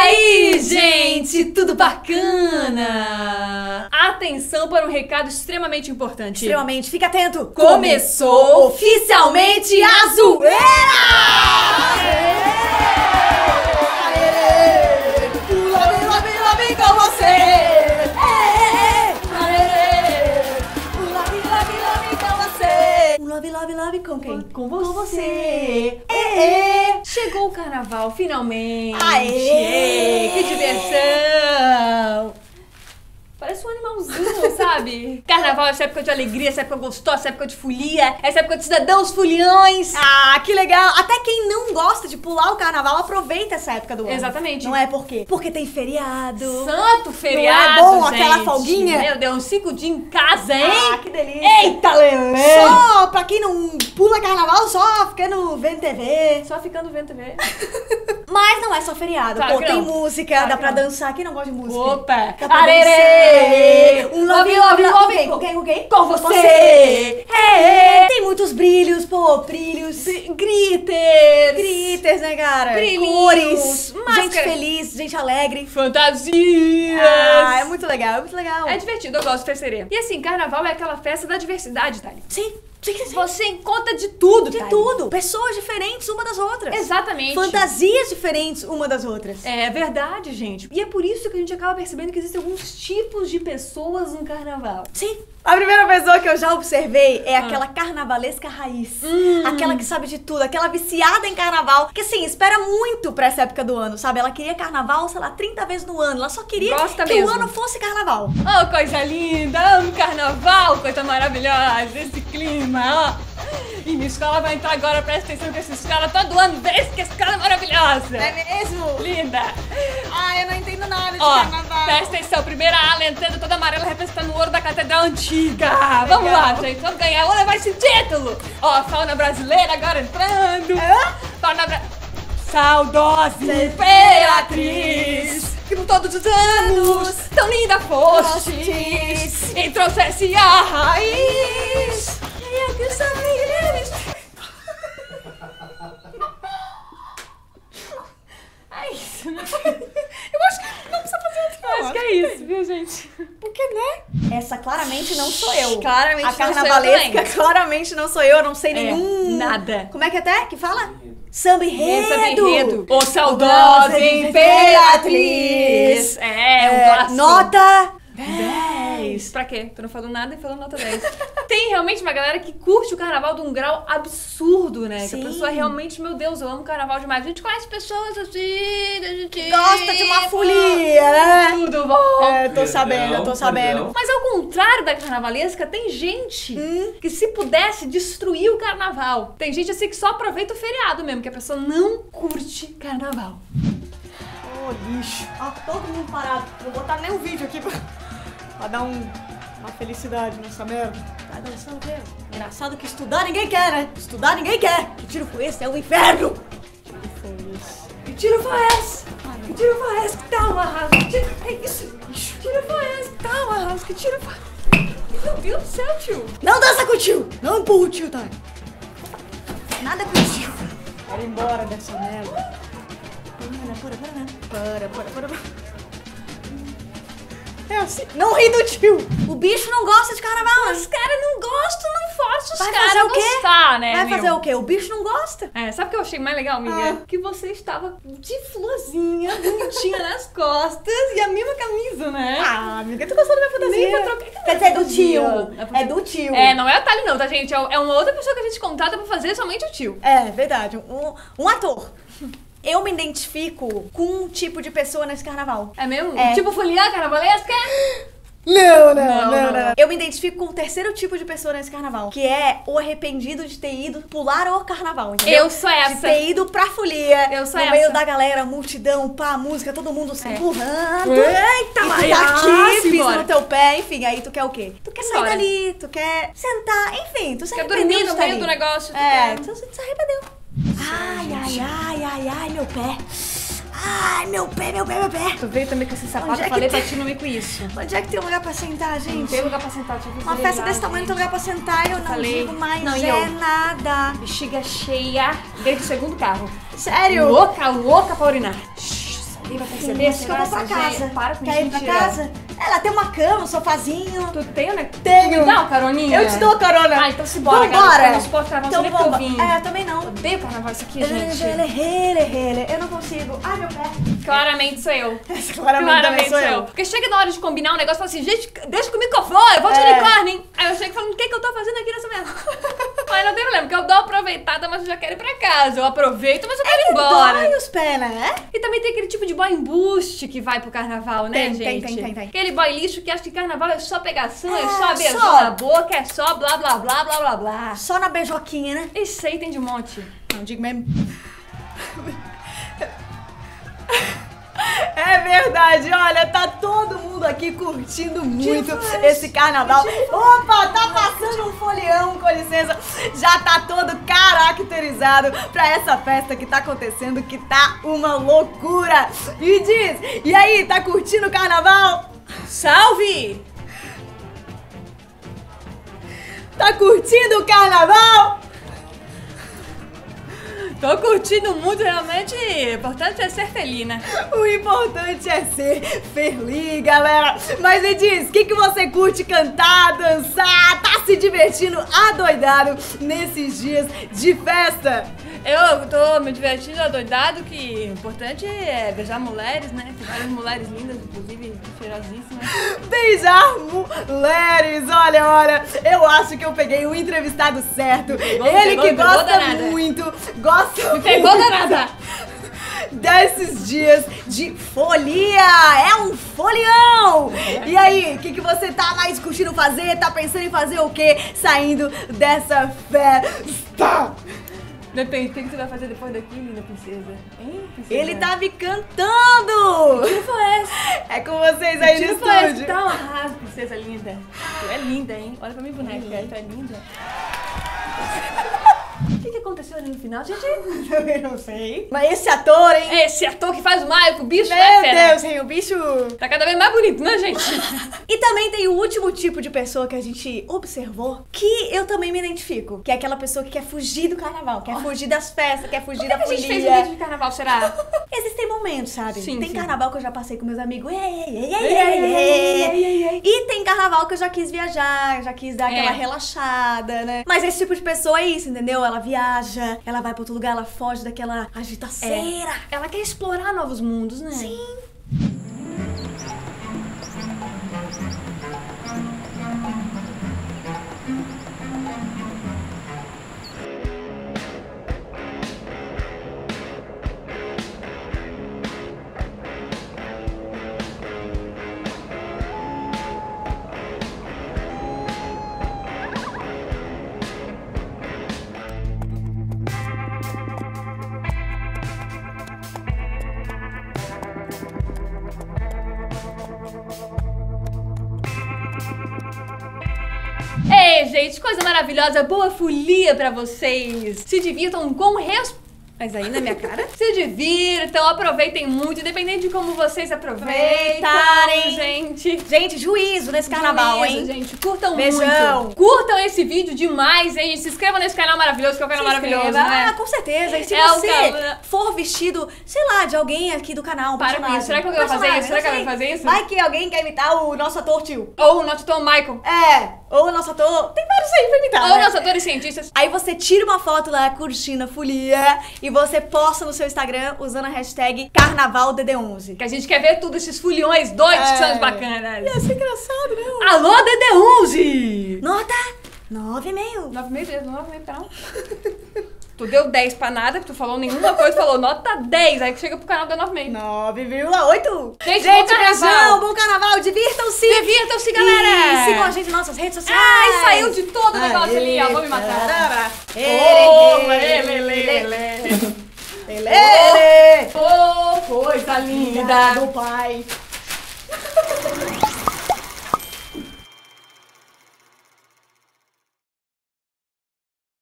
aí, gente? Tudo bacana? Atenção para um recado extremamente importante. Extremamente, fica atento. Começou oficialmente a zoeira! Lá vem com você. Love com quem? Com você. Chegou o carnaval, finalmente. Aê! Que diversão! Parece um animalzinho, sabe? Carnaval é essa época de alegria, essa época gostosa, essa época de folia, essa época de cidadãos foliões. Ah, que legal! Até quem não gosta de pular o carnaval aproveita essa época do ano. Exatamente. Não é por quê? Porque tem feriado. Santo feriado, Não é bom gente. aquela folguinha? Meu Deus, 5 dias em casa, hein? Ah, que delícia! Eita, Lelê! Só pra quem não pula carnaval, só ficando vendo TV. Só ficando vendo TV. Mas não é só feriado. Claro Pô, que tem não. música, Claro dá que pra não. dançar. Quem não gosta de música? Opa! Dá pra Arerê! dançar. Love, love, love! Com quem? Com quem? Com você! Tem muitos brilhos, pô, brilhos. Glitters! Glitters, né, cara? Brilhinhos, Cores, máscara. gente feliz, gente alegre. Fantasias! Ah, é muito legal, é muito legal. É divertido, eu gosto de festeira. E assim, carnaval é aquela festa da diversidade, Thali. Sim, sim, sim. Você encontra de tudo, De Thali. tudo. Pessoas diferentes uma das outras. Exatamente. Fantasias diferentes uma das outras. É verdade, gente. E é por isso que a gente acaba percebendo que existem alguns tipos de pessoas no carnaval. Sim. A primeira pessoa que eu já observei é aquela carnavalesca raiz. Aquela que sabe de tudo, aquela viciada em carnaval. Que assim, espera muito pra essa época do ano, sabe? Ela queria carnaval, sei lá, 30 vezes no ano. Ela só queria Gosta que mesmo. o ano fosse carnaval. Oh, coisa linda! Amo carnaval, coisa maravilhosa, esse clima, ó. E minha escola vai entrar agora, presta atenção que essa escola todo ano vê que essa escola é maravilhosa. É mesmo? Linda! Ah, eu não entendo nada de Ó, carnaval. presta atenção, primeira ala entrando toda amarela representando o ouro da catedral antiga. Vamos lá, gente, vamos ganhar, vamos levar esse título. Ó, fauna brasileira agora entrando. Fauna saudosa imperatriz, que por todos os anos tão linda fostes, e trouxesse a raiz. E eu que sabia. É isso, né? Eu acho que não precisa fazer outro. Acho que é isso, viu, gente? Porque, né? Essa claramente não sou eu. Claramente a não sou eu carnavalesca também. claramente não sou eu, não sei nenhum... nada. Como é que até? Que fala? Samba enredo. Samba enredo. Ô saudosa imperatriz. É um clássico. Nota 10. Pra quê? Tu não falou nada e falou nota 10. Tem realmente uma galera que curte o carnaval de um grau absurdo, né? Sim. Que a pessoa realmente, meu Deus, eu amo carnaval demais. A gente conhece pessoas assim, a gente Gosta de uma folia, né? Tudo bom. É, tô sabendo, eu tô sabendo. Mas ao contrário da carnavalesca, tem gente que se pudesse destruir o carnaval. Tem gente assim que só aproveita o feriado mesmo, que a pessoa não curte carnaval. Ô, lixo. Ó, todo mundo parado. Vou botar nem um vídeo aqui pra dar uma felicidade nessa merda. Tá dançando o quê? Engraçado que estudar ninguém quer, né? Estudar ninguém quer. Que tiro foi esse? É o inferno. Que tiro foi esse? Que tiro foi esse? Que tiro foi esse? Que tá uma rasa? Que tiro é isso? Que tiro foi esse? Que tá uma rasa? Que tiro foi... Meu Deus do céu, tio. Não dança com o tio. Não empurra o tio, tá? Nada com o tio. Quero ir embora dessa merda. Para. É assim. Não ri do tio. O bicho não gosta de carnaval. Os caras não gostam, não força os Vai caras fazer a o quê? gostar, né, Vai meu? fazer o quê? O bicho não gosta. É, sabe o que eu achei mais legal, amiga? Que você estava de florzinha, bonitinha nas costas e a mesma camisa, né? Ah, amiga, tu gostou da minha fantasia? Nem pra trocar. Quer dizer, do tio. fantasia. É do tio. É, não é o Thali não, tá, gente? É uma outra pessoa que a gente contrata pra fazer somente o tio. É, verdade. Um ator. Eu me identifico com um tipo de pessoa nesse carnaval. É mesmo? É. Tipo folia carnavalesca? Não. Não. Eu me identifico com o terceiro tipo de pessoa nesse carnaval, que é o arrependido de ter ido pular o carnaval, entendeu? Eu sou essa. De ter ido pra folia, Eu sou no essa. meio da galera, multidão, pá, música, todo mundo se empurrando. Eita, e tu Maia, tá aqui, pisa simbora. no teu pé, enfim, aí tu quer o quê? Tu quer sair Embora. dali, tu quer sentar, enfim, tu se Quer arrependeu dormir de no estar meio ali. do negócio. É, tu se arrependeu. Ai, meu pé. Ai, meu pé. Tu veio também com esse sapato, Onde é eu que falei tem? pra ti não ir com isso. Onde é que tem um lugar pra sentar, Não gente? tem lugar pra sentar, deixa eu Uma ver festa lá, desse tamanho não tem gente. lugar pra sentar e eu não Falei. digo mais Não, e eu? nada. Bexiga cheia, desde o segundo carro. Sério? Louca pra urinar. Shhh, saliva pra perceber? Acho que eu vou pra casa. Para com Quer isso, ir pra casa? Ela tem uma cama, um sofazinho. Tu tem, né? Tenho. Me dá uma caroninha? Eu te dou carona. Ah, então se bora, Vambora. galera. Eu não suporto carnaval, Então você vê que eu vamos. vim. É, eu também não. Odeio carnaval isso aqui, gente. Eu não consigo. Ai, meu pé. Claramente sou eu. Claramente também sou eu. Porque chega na hora de combinar um negócio e fala assim, gente, deixa comigo que eu vou, eu vou de unicórnio, hein? Aí eu chego falando, o que eu tô fazendo aqui nessa merda? Aí não tem problema, porque eu dou uma aproveitada, mas eu já quero ir pra casa. Eu aproveito, mas eu quero ir embora. Dói os pés, né? E também tem aquele tipo de boy embuste que vai pro carnaval, né, Tem. gente? Aquele boy lixo que acha que carnaval é só pegação, é só só. beijo na boca, é só blá blá blá blá blá blá. Só na beijoquinha, né? Isso aí tem de monte. Não digo mesmo. É verdade, olha, tá todo mundo aqui curtindo muito esse carnaval. Opa, tá passando um folião, com licença. Já tá todo caracterizado pra essa festa que tá acontecendo, que tá uma loucura. E diz, e aí, tá curtindo o carnaval? Salve! Tá curtindo o carnaval? Tô curtindo muito, realmente. O importante é ser feliz, né? O importante é ser feliz, galera. Mas me diz, o que você curte cantar, dançar, tá se divertindo adoidado nesses dias de festa? Eu tô me divertindo adoidado, que o importante é beijar mulheres, né? Tem várias mulheres lindas, inclusive cheirosíssimas. Beijar mulheres, olha, eu acho que eu peguei o entrevistado certo. Ele que gosta muito, gosta Me pegou danada! desses dias de folia, é um folião! E aí, o que você tá mais curtindo fazer? Tá pensando em fazer o quê saindo dessa festa? Depende, o que você vai fazer depois daqui, linda princesa? Hein, princesa? Ele tá me cantando! Que foi essa? É com vocês aí no estúdio. Dá um arraso, princesa linda. Tu é linda, hein? Olha pra mim, boneca. Tu é linda. O que aconteceu ali no final, gente? Eu não sei. Mas esse ator, hein? É esse ator que faz o Maio, o bicho Meu é fera. Deus, hein? O bicho... Tá cada vez mais bonito, né, gente? E também tem o último tipo de pessoa que a gente observou, que eu também me identifico. Que é aquela pessoa que quer fugir do carnaval, quer fugir das festas, quer fugir da Por que a folia. gente fez um vídeo de carnaval, será? Existem momentos, sabe? Sim, Tem sim. carnaval que eu já passei com meus amigos. E tem carnaval que eu já quis viajar, já quis dar aquela relaxada, né? Mas esse tipo de pessoa é isso, entendeu? Ela viaja, ela vai pra outro lugar, ela foge daquela agitaceira. Ela quer explorar novos mundos, né? Sim. Ei, gente, coisa maravilhosa, boa folia pra vocês. Se divirtam com Mas aí na minha cara? Se divirtam, aproveitem muito, independente de como vocês aproveitarem, gente. Gente, juízo nesse carnaval, Juízo, hein? gente, curtam Beijão. muito. Curtam esse vídeo demais, hein? Se inscrevam nesse canal maravilhoso, que é um canal maravilhoso, né? Ah, com certeza. E se É o você canal- for vestido, sei lá, de alguém aqui do canal, um Para com personagem. isso. Será que alguém vai fazer Personagem, isso? Será que não alguém vai sei. fazer isso? Vai que alguém quer imitar o nosso ator tio. Ou o nosso Tom Michael. Ou o nosso ator... Tem vários aí pra imitar, Ou né? nossos atores cientistas. Aí você tira uma foto lá curtindo a folia e você posta no seu Instagram usando a hashtag CarnavalDD11. Que a gente quer ver tudo, esses fulhões doidos que são os bacanas. Ia ser engraçado, né? Alô, DD11! Nota 9,5. 9,5 mesmo, 9,5 pra não. Tu deu 10 pra nada, que tu falou nenhuma coisa, falou nota 10, aí que chega pro canal deu 9,5. 9,8. Gente, bom carnaval. beijão, bom carnaval, divirtam-se. Divirtam-se, galera! E sigam a gente nas nossas redes sociais. Ai, saiu de todo o negócio ali, ó, vou me matar. Lele. Ô, coisa linda! Do pai.